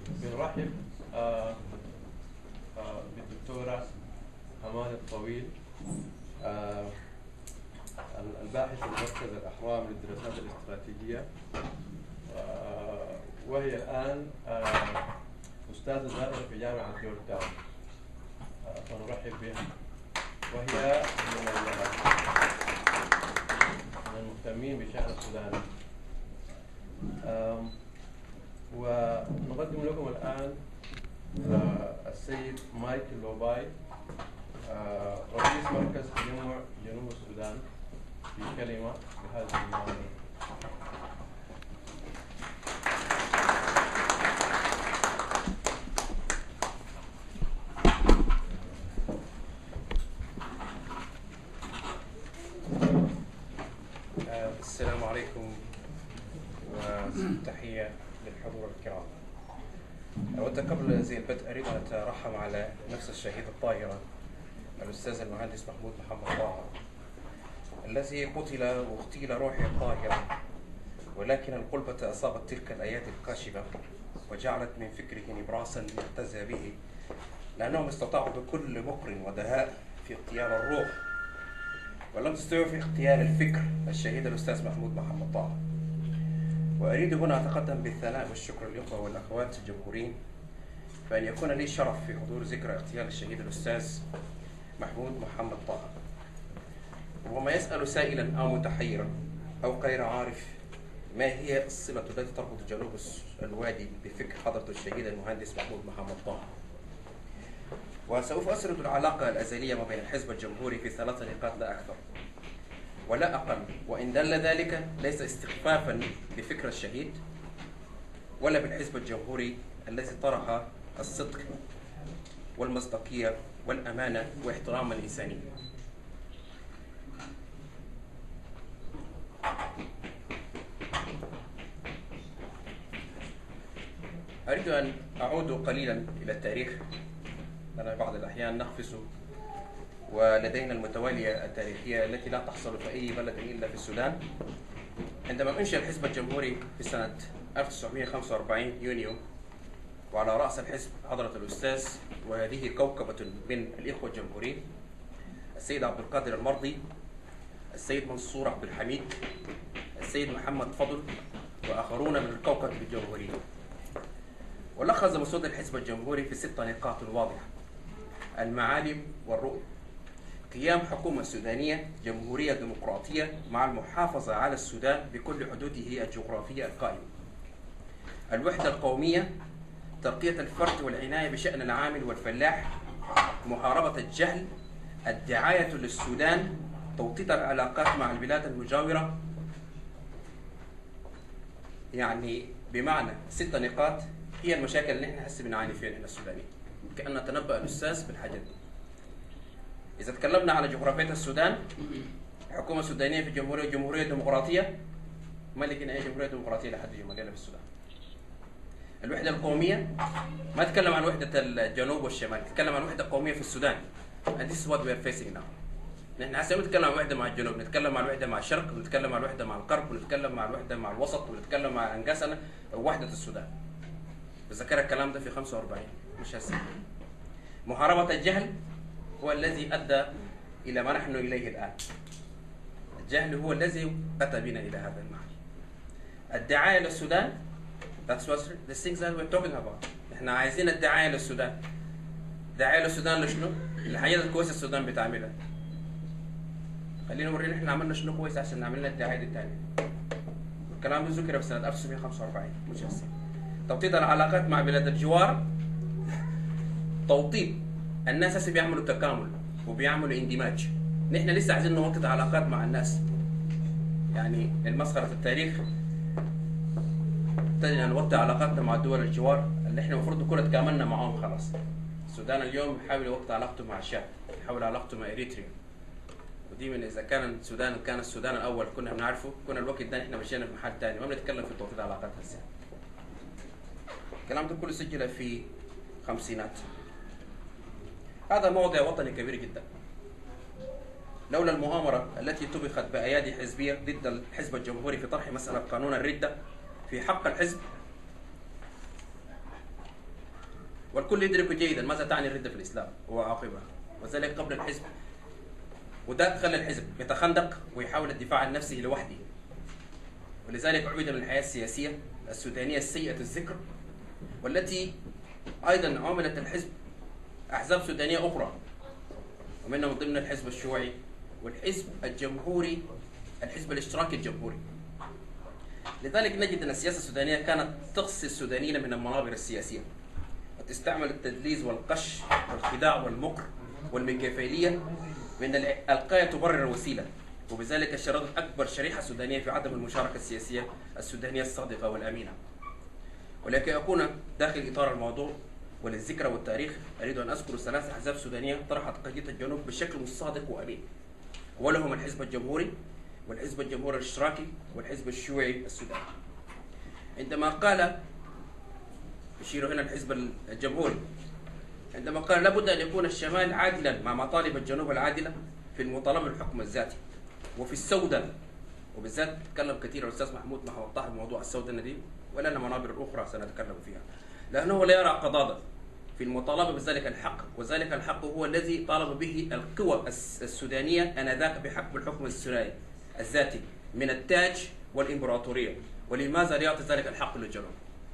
بنرحب بالدكتورة حماد الطويل، الباحث في مركز الأهرام للدراسات الاستراتيجية، وهي الآن أستاذة زائرة في جامعة جورج تاون. فنرحب بها، وهي من المهتمين بشأن السودان. ونقدم لكم الآن السيد مايكل لوباي، رئيس مركز تجمع جنوب السودان، في كلمة بهذا الموضوع. السلام عليكم وتحية للحضور الكرام. أود قبل زي البدء أريد أن أترحم على نفس الشهيد الطاهرة الأستاذ المهندس محمود محمد طه، الذي قتل واغتيل روحه الطاهرة، ولكن القلبة أصابت تلك الأيادي القاشبة وجعلت من فكره نبراسا يحتذى به، لأنهم استطاعوا بكل مكر ودهاء في اغتيال الروح، ولم تستطيعوا في اغتيال الفكر الشهيد الأستاذ محمود محمد طه. وأريد هنا أتقدم بالثناء والشكر للإخوة والأخوات الجمهوريين فأن يكون لي شرف في حضور ذكرى اغتيال الشهيد الأستاذ محمود محمد طه. وما يسأل سائلا أو متحيرا أو غير عارف ما هي الصلة التي تربط جنوب الوادي بفكر حضرة الشهيد المهندس محمود محمد طه، وسوف أسرد العلاقة الأزلية ما بين الحزب الجمهوري في 3 نقاط لا أكثر ولا أقل، وإن دل ذلك ليس استخفافا بفكر الشهيد ولا بالحزب الجمهوري الذي طرح الصدق والمصداقية والأمانة واحترام الإنسانية. أريد أن أعود قليلا إلى التاريخ، لأن بعض الأحيان نقفز ولدينا المتوالية التاريخية التي لا تحصل في أي بلد إلا في السودان. عندما أنشأ الحزب الجمهوري في سنة 1945 يونيو، وعلى رأس الحزب حضرة الأستاذ وهذه كوكبة من الإخوة الجمهوريين السيد عبد القادر المرضي، السيد منصور عبد الحميد، السيد محمد فضل، وآخرون من الكوكب الجمهوري. ولخص مسود الحزب الجمهوري في 6 نقاط واضحة: المعالم والرؤية، قيام حكومة سودانية جمهورية ديمقراطية مع المحافظة على السودان بكل حدوده الجغرافية القائمة، الوحدة القومية، ترقية الفرد والعناية بشأن العامل والفلاح، محاربة الجهل، الدعاية للسودان، توطيد العلاقات مع البلاد المجاورة. يعني بمعنى 6 نقاط هي المشاكل اللي احنا هسه بنعاني فيها احنا السودانيين، كأن تنبأ الأستاذ بالحاجات دي. إذا تكلمنا على جغرافية السودان، حكومة سودانية في جمهورية ديمقراطية، ما لقينا أي جمهورية ديمقراطية لحد اليوم الليلة في السودان. الوحدة القومية، ما تكلم عن وحدة الجنوب والشمال، تكلم عن وحدة قومية في السودان. And this is what we are facing now. نحن هسه نتكلم عن وحدة مع الجنوب، نتكلم عن وحدة مع الشرق، ونتكلم عن وحدة مع الغرب، ونتكلم عن وحدة مع الوسط، ونتكلم عن أنقاصنا وحدة السودان. بذكر الكلام ده في 45 مش هسه. محاربة الجهل هو الذي أدى إلى ما نحن إليه الآن. الجهل هو الذي أتى بنا إلى هذا المعنى. الدعاية للسودان، that's what the things that we're talking about. إحنا عايزين الدعاية للسودان. الدعاية للسودان لشنو؟ الحاجات الكويسة السودان بتعملها. خلينا نورينا إحنا عملنا شنو كويس عشان نعمل لنا الدعاية الثانية. الكلام ده ذكر في سنة 1945 مش هسه. توطيد العلاقات مع بلاد الجوار، توطيد الناس هسه بيعملوا تكامل وبيعملوا اندماج، نحن لسه عايزين نوطد علاقات مع الناس. يعني المسخرة في التاريخ ابتدينا نوطي علاقاتنا مع دول الجوار اللي احنا المفروض نكون تكاملنا معاهم خلاص. السودان اليوم بيحاول يوطي علاقته مع الشام، يحاول علاقته مع اريتريا، ودي من اذا كان السودان الاول كنا بنعرفه، كنا الوقت ده احنا مشينا في محل ثاني، ما بنتكلم في توطيد علاقات هسه. الكلام ده كله سجل في خمسينات. هذا موضوع وطني كبير جدا. لولا المؤامرة التي طبخت بأيادي حزبية ضد الحزب الجمهوري في طرح مسألة قانون الردة في حق الحزب، والكل يدرك جيدا ماذا تعني الردة في الإسلام وعواقبها، وذلك قبل الحزب. وده خلى الحزب يتخندق ويحاول الدفاع عن نفسه لوحده، ولذلك عُبد من الحياة السياسية السودانية السيئة الذكر، والتي أيضا عملت الحزب أحزاب سودانية أخرى، ومنها من ضمن الحزب الشيوعي والحزب الجمهوري، الحزب الاشتراكي الجمهوري. لذلك نجد أن السياسة السودانية كانت تقصي السودانيين من المنابر السياسية، وتستعمل التدليس والقش والخداع والمكر والميكافيلية، بأن الغاية تبرر الوسيلة، وبذلك شردت أكبر شريحة سودانية في عدم المشاركة السياسية السودانية الصادقة والأمينة. ولكي أكون داخل إطار الموضوع وللذكرى والتاريخ، أريد أن أذكر 3 أحزاب سودانية طرحت قضية الجنوب بشكل صادق وأمين، أولهم الحزب الجمهوري والحزب الجمهوري الاشتراكي والحزب الشيوعي السوداني. عندما قال، يشير هنا الحزب الجمهوري، عندما قال لابد أن يكون الشمال عادلا مع مطالب الجنوب العادلة في المطالبة بالحكم الذاتي وفي السودان، وبالذات تكلم كثير الأستاذ محمود طاهر بموضوع السودان دي، ولنا منابر أخرى سنتكلم فيها، لأنه لا يرى قضاضة في المطالبة بذلك الحق، وذلك الحق هو الذي طالب به القوى السودانية آنذاك بحق الحكم الذاتي من التاج والإمبراطورية. ولماذا لا يعطي ذلك الحق للجنوب؟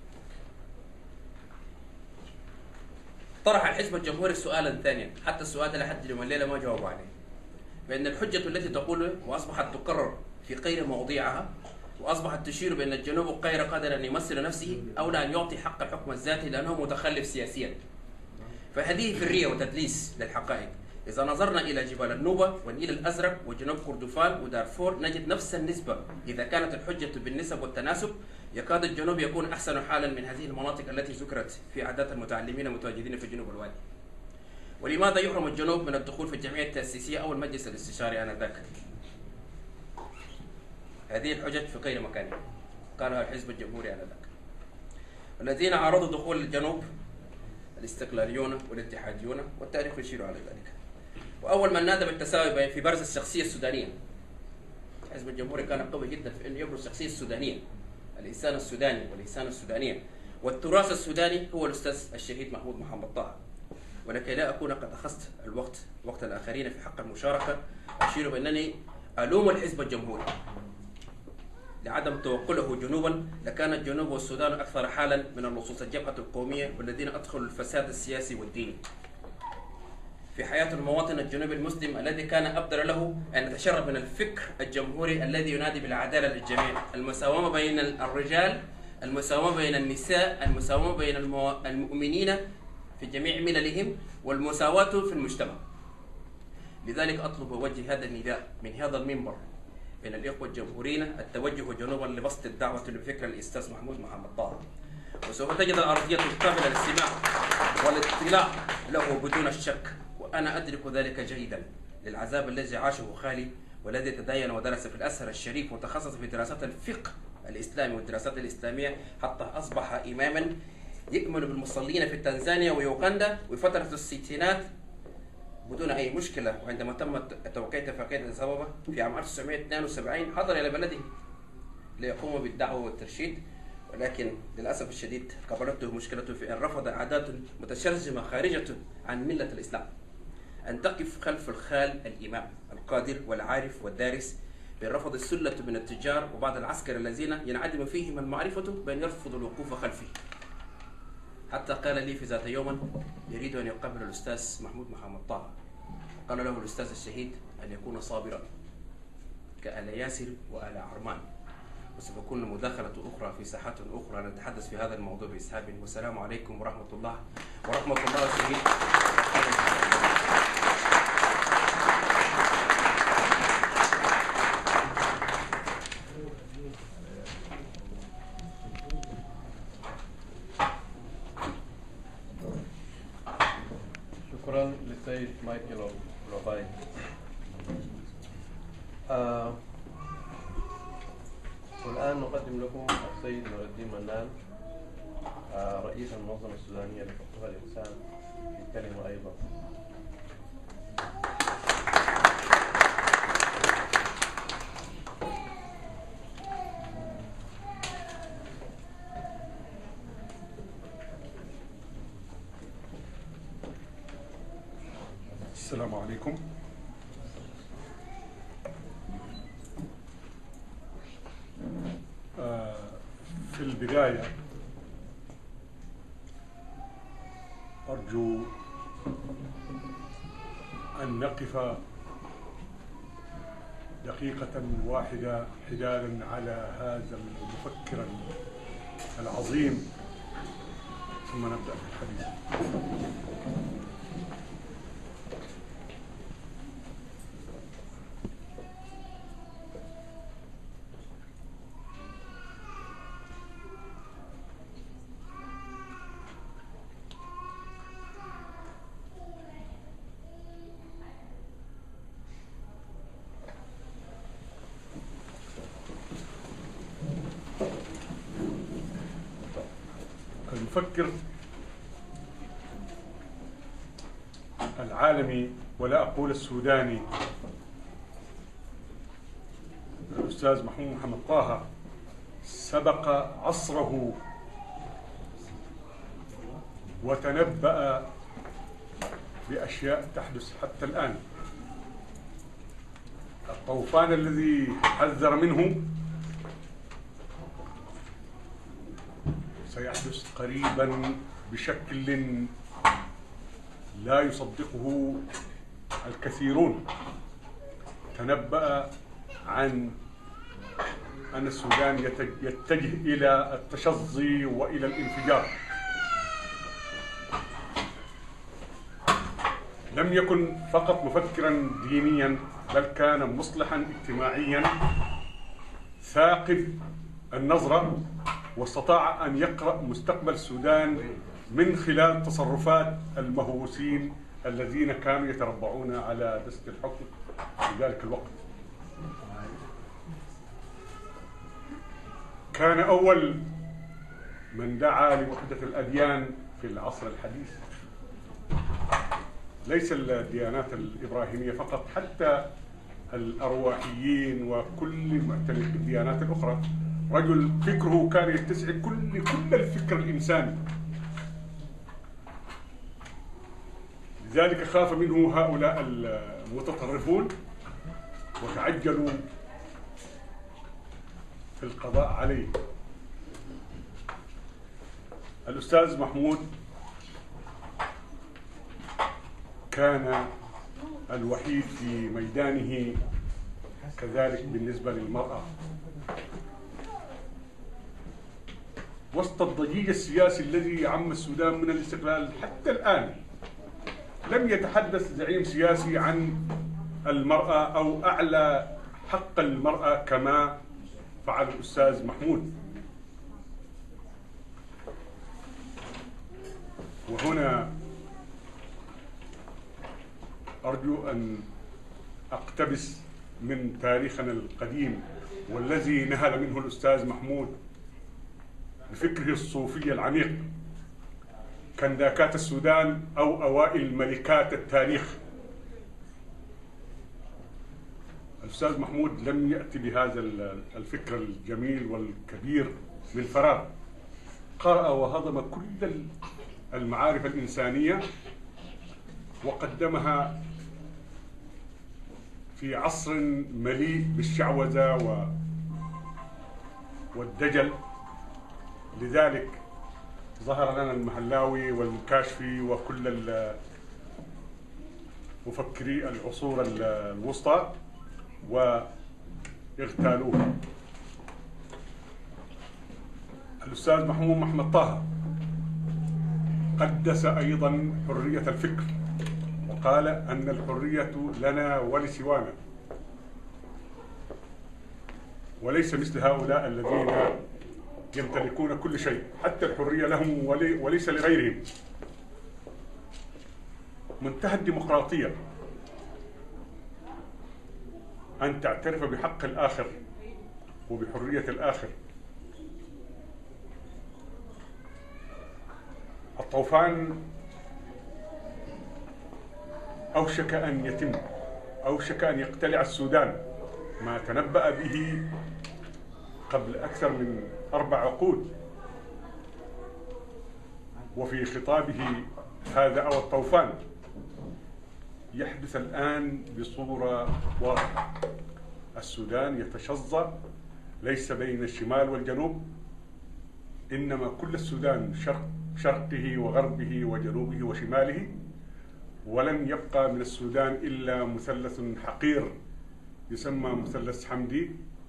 طرح الحزب الجمهوري سؤالا ثانيا، حتى السؤال ده لحد اليوم الليله ما جاوبوا عليه، بأن الحجة التي تقول وأصبحت تكرر في غير مواضيعها، وأصبحت تشير بأن الجنوب غير قادر أن يمثل نفسه أو لا أن يعطي حق الحكم الذاتي لأنه متخلف سياسيا. فهذه فرية وتدليس للحقائق. إذا نظرنا إلى جبال النوبة والنيل الأزرق وجنوب كردفان ودارفور نجد نفس النسبة. إذا كانت الحجة بالنسب والتناسب يكاد الجنوب يكون أحسن حالا من هذه المناطق التي ذكرت في عادات المتعلمين المتواجدين في جنوب الوادي. ولماذا يحرم الجنوب من الدخول في الجمعية التأسيسية أو المجلس الاستشاري آنذاك؟ هذه الحجج في غير مكانها، قالها الحزب الجمهوري آنذاك. الذين عارضوا دخول الجنوب الاستقلاليون والاتحاديون، والتاريخ يشير على ذلك. وأول من نادى بالتساوي في برز الشخصية السودانية، الحزب الجمهوري كان قوي جدا في أن يبرز الشخصية السودانية، الإنسان السوداني والإنسان السودانية والتراث السوداني، هو الأستاذ الشهيد محمود طه. ولكي لا أكون قد أخذت وقت الآخرين في حق المشاركة، أشير بأنني ألوم الحزب الجمهوري لعدم توقله جنوبا، لكان الجنوب والسودان أكثر حالا من اللصوص الجبهة القومية والذين أدخلوا الفساد السياسي والديني في حياة المواطن الجنوبي المسلم، الذي كان أبدر له أن يتشرب من الفكر الجمهوري الذي ينادي بالعدالة للجميع، المساواة بين الرجال، المساواة بين النساء، المساواة بين المؤمنين في جميع مللهم، والمساواة في المجتمع. لذلك أطلب ووجه هذا النداء من هذا المنبر بين الإخوة الجمهوريين التوجه جنوبا لبسط الدعوة لفكر الأستاذ محمود طه، وسوف تجد الأرضية القابلة للاستماع والاطلاع له بدون الشك. وأنا أدرك ذلك جيدا للعذاب الذي عاشه خالي، والذي تدين ودرس في الأزهر الشريف وتخصص في دراسات الفقه الإسلامي والدراسات الإسلامية، حتى أصبح إماما يكمل بالمصلين في تنزانيا ويوغندا وفترة الستينات بدون أي مشكلة. وعندما تم توقيع اتفاقية أديس أبابا في عام 1972 حضر إلى بلده ليقوم بالدعوة والترشيد، ولكن للأسف الشديد قابلته مشكلته في أن رفض عادات متشرذمة خارجة عن ملة الإسلام أن تقف خلف الخال الإمام القادر والعارف والدارس، برفض السلة من التجار وبعض العسكر الذين ينعدم فيهم المعرفة بأن يرفضوا الوقوف خلفه. حتى قال لي في ذات يوم يريد أن يقابل الأستاذ محمود طه، قال له الأستاذ الشهيد أن يكون صابرا كآل ياسر وآل عرمان، وستكون مداخلة أخرى في ساحات أخرى نتحدث في هذا الموضوع بإسهاب. والسلام عليكم ورحمة الله الشهيد. شكرا للسيد مايكل روباي. والآن نقدم لكم السيد نور الدين منان، رئيس المنظمة السودانية لحقوق الإنسان، في كلمة أيضا. السلام عليكم. في البداية أرجو أن نقف دقيقة واحدة حدادا على هذا المفكر العظيم، ثم نبدأ بالحديث. المفكر العالمي، ولا أقول السوداني، الأستاذ محمد طه سبق عصره وتنبأ بأشياء تحدث حتى الآن. الطوفان الذي حذر منه سيحدث قريبا بشكل لا يصدقه الكثيرون. تنبأ عن أن السودان يتجه إلى التشظي وإلى الانفجار. لم يكن فقط مفكرا دينيا، بل كان مصلحا اجتماعيا ثاقب النظرة، واستطاع أن يقرأ مستقبل السودان من خلال تصرفات المهووسين الذين كانوا يتربعون على دست الحكم في ذلك الوقت. كان أول من دعا لوحدة الأديان في العصر الحديث، ليس الديانات الإبراهيمية فقط، حتى الأرواحيين وكل معتنق بالديانات الأخرى. رجل فكره كان يتسع كل الفكر الإنساني، لذلك خاف منه هؤلاء المتطرفون وتعجلوا في القضاء عليه. الأستاذ محمود كان الوحيد في ميدانه، كذلك بالنسبة للمرأة. وسط الضجيج السياسي الذي عم السودان من الاستقلال حتى الآن، لم يتحدث زعيم سياسي عن المرأة أو أعلى حق المرأة كما فعل الأستاذ محمود. وهنا أرجو أن أقتبس من تاريخنا القديم والذي نهل منه الأستاذ محمود بفكره الصوفي العميق، كنداكات السودان أو أوائل ملكات التاريخ. الأستاذ محمود لم يأتي بهذا الفكر الجميل والكبير من فراغ، قرأ وهضم كل المعارف الإنسانية وقدمها في عصر مليء بالشعوذة والدجل. لذلك ظهر لنا المحلاوي والكاشفي وكل مفكري العصور الوسطى واغتالوه. الأستاذ محمد طه قدس أيضا حرية الفكر، وقال أن الحرية لنا ولسوانا، وليس مثل هؤلاء الذين يمتلكون كل شيء، حتى الحرية لهم وليس لغيرهم. منتهى الديمقراطية أن تعترف بحق الآخر وبحرية الآخر. الطوفان أوشك أن يتم، أوشك أن يقتلع السودان، ما تنبأ به قبل أكثر من 4 عقود. وفي خطابه هذا أو الطوفان يحدث الآن بصورة واضحة. السودان يتشظى ليس بين الشمال والجنوب، إنما كل السودان شرقه وغربه وجنوبه وشماله، ولم يبقى من السودان إلا مثلث حقير يسمى مثلث حمدي.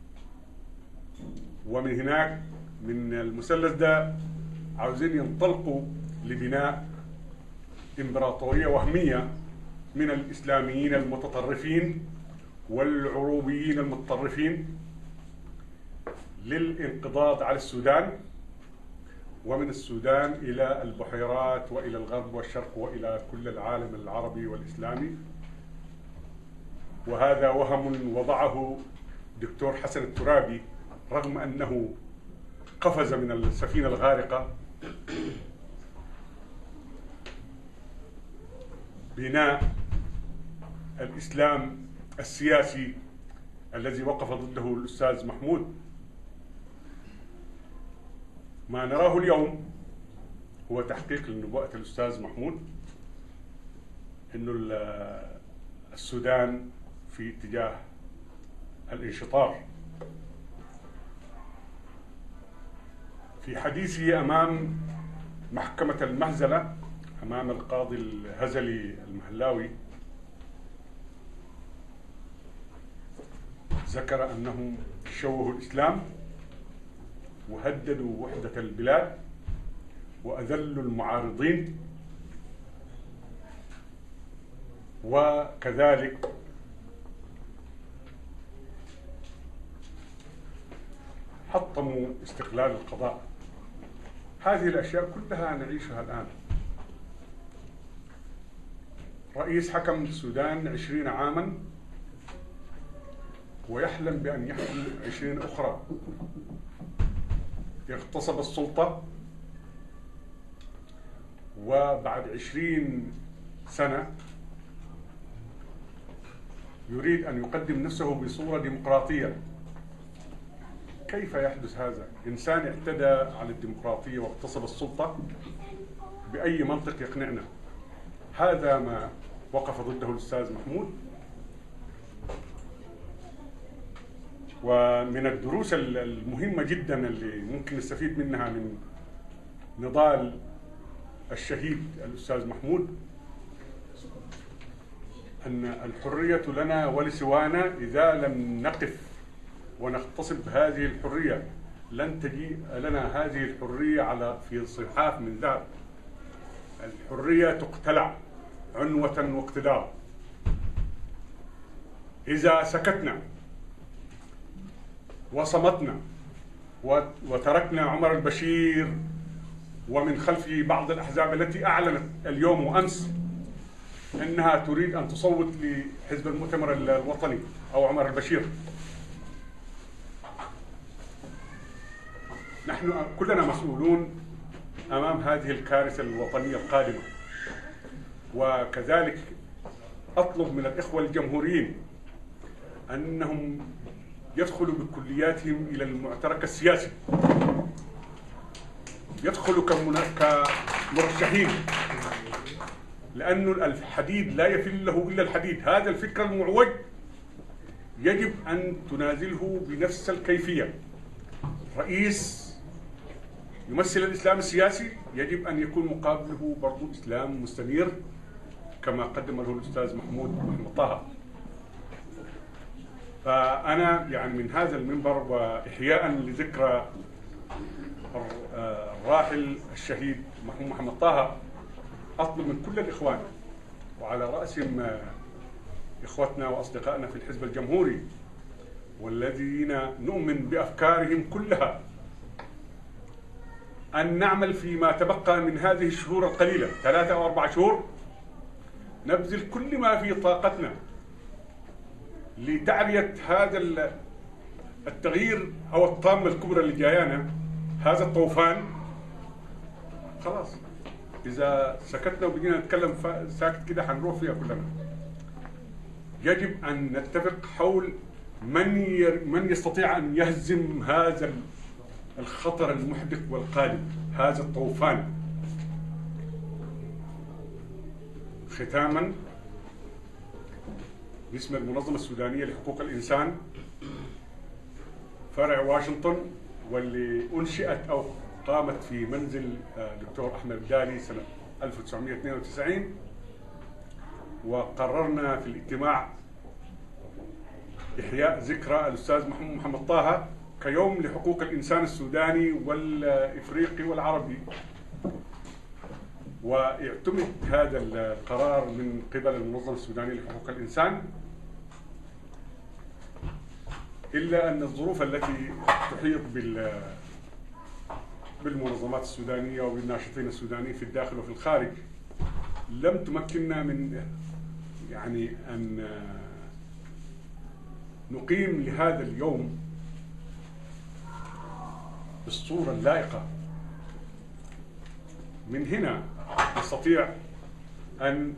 ومن هناك من المثلث ده عاوزين ينطلقوا لبناء إمبراطورية وهمية من الإسلاميين المتطرفين والعروبيين المتطرفين للانقضاض على السودان، ومن السودان إلى البحيرات وإلى الغرب والشرق وإلى كل العالم العربي والإسلامي. وهذا وهم وضعه دكتور حسن الترابي رغم أنه قفز من السفينة الغارقة. بناء الإسلام السياسي الذي وقف ضده الأستاذ محمود. ما نراه اليوم هو تحقيق لنبوءة الأستاذ محمود، إنه السودان في اتجاه الانشطار. في حديثه أمام محكمة المهزلة أمام القاضي الهزلي المهلاوي ذكر أنهم شوهوا الإسلام وهددوا وحدة البلاد وأذلوا المعارضين، وكذلك حطموا استقلال القضاء. هذه الأشياء كلها نعيشها الآن. رئيس حكم السودان 20 عاما ويحلم بأن يحكم 20 أخرى. اغتصب السلطة، وبعد 20 سنة يريد أن يقدم نفسه بصورة ديمقراطية. كيف يحدث هذا؟ إنسان اعتدى على الديمقراطية واغتصب السلطة، بأي منطق يقنعنا؟ هذا ما وقف ضده الأستاذ محمود. ومن الدروس المهمة جدا اللي ممكن نستفيد منها من نضال الشهيد الأستاذ محمود أن الحرية لنا ولسوانا، إذا لم نقف ونغتصب هذه الحرية لن تجيء لنا هذه الحرية في صحاف من ذهب. الحرية تقتلع عنوة واقتدار. إذا سكتنا وصمتنا وتركنا عمر البشير ومن خلفه بعض الأحزاب التي أعلنت اليوم وأمس أنها تريد أن تصوت لحزب المؤتمر الوطني أو عمر البشير، نحن كلنا مسؤولون أمام هذه الكارثة الوطنية القادمة. وكذلك أطلب من الإخوة الجمهوريين أنهم يدخلوا بكلياتهم إلى المعترك السياسي، يدخلوا كمرشحين، لأن الحديد لا يفل له إلا الحديد. هذا الفكر المعوج يجب أن تنازله بنفس الكيفية. رئيس يمثل الإسلام السياسي يجب أن يكون مقابله برضو إسلام مستنير كما قدم له الأستاذ محمود طه. فأنا يعني من هذا المنبر وإحياء لذكرى الراحل الشهيد محمد طه أطلب من كل الإخوان وعلى رأسهم إخوتنا وأصدقائنا في الحزب الجمهوري والذين نؤمن بأفكارهم كلها أن نعمل فيما تبقى من هذه الشهور القليلة 3 أو 4 شهور، نبذل كل ما في طاقتنا لتعرية هذا التغيير أو الطامة الكبرى اللي جايانا، هذا الطوفان. خلاص إذا سكتنا وبدينا نتكلم ساكت كده حنروح فيها كلنا. يجب أن نتفق حول من يستطيع أن يهزم هذا الخطر المحدق والقادم، هذا الطوفان. ختاما باسم المنظمة السودانية لحقوق الإنسان فرع واشنطن، واللي أنشئت أو قامت في منزل دكتور أحمد الدالي سنة 1992. وقررنا في الاجتماع إحياء ذكرى الأستاذ محمد طه كيوم لحقوق الإنسان السوداني والإفريقي والعربي. ويعتمد هذا القرار من قبل المنظمة السودانية لحقوق الإنسان، إلا أن الظروف التي تحيط بالمنظمات السودانية وبالناشطين السودانيين في الداخل وفي الخارج لم تمكننا من يعني أن نقيم لهذا اليوم بالصورة اللائقة. من هنا نستطيع أن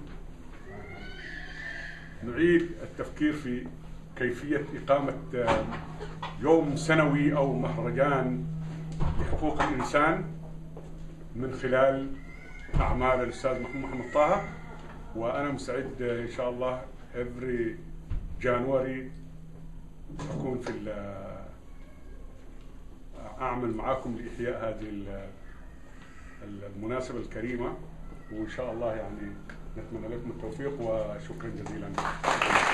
نعيد التفكير في كيفية إقامة يوم سنوي أو مهرجان لحقوق الإنسان من خلال أعمال الأستاذ محمد طه. وأنا مستعد إن شاء الله every January أكون في أعمل معاكم لإحياء هذه المناسبة الكريمة، وإن شاء الله يعني نتمنى لكم التوفيق وشكرا جزيلا.